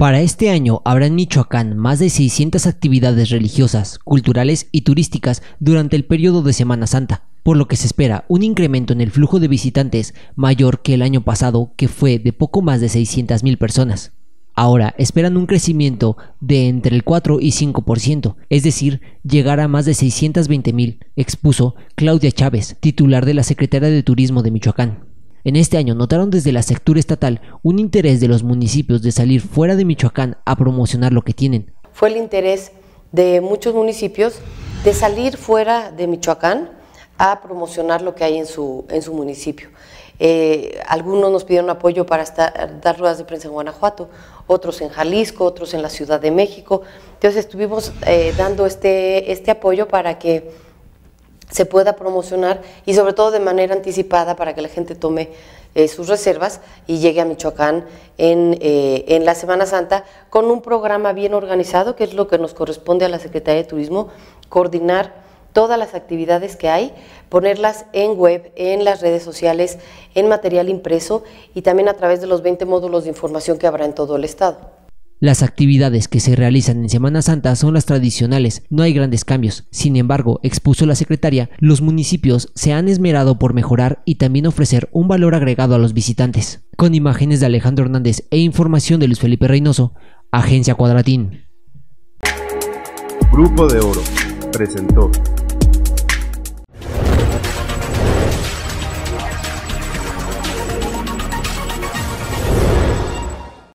Para este año habrá en Michoacán más de 600 actividades religiosas, culturales y turísticas durante el periodo de Semana Santa, por lo que se espera un incremento en el flujo de visitantes mayor que el año pasado, que fue de poco más de 600,000 personas. Ahora esperan un crecimiento de entre el 4 y 5%, es decir, llegar a más de 620,000, expuso Claudia Chávez, titular de la Secretaría de Turismo de Michoacán. En este año notaron desde la sectura estatal un interés de los municipios de salir fuera de Michoacán a promocionar lo que tienen. Fue el interés de muchos municipios de salir fuera de Michoacán a promocionar lo que hay en su municipio. Algunos nos pidieron apoyo para dar ruedas de prensa en Guanajuato, otros en Jalisco, otros en la Ciudad de México. Entonces estuvimos dando este apoyo para que se pueda promocionar y sobre todo de manera anticipada para que la gente tome sus reservas y llegue a Michoacán en la Semana Santa con un programa bien organizado, que es lo que nos corresponde a la Secretaría de Turismo, coordinar todas las actividades que hay, ponerlas en web, en las redes sociales, en material impreso y también a través de los 20 módulos de información que habrá en todo el estado. Las actividades que se realizan en Semana Santa son las tradicionales, no hay grandes cambios. Sin embargo, expuso la secretaria, los municipios se han esmerado por mejorar y también ofrecer un valor agregado a los visitantes. Con imágenes de Alejandro Hernández e información de Luis Felipe Reynoso, Agencia Cuadratín. Grupo de Oro presentó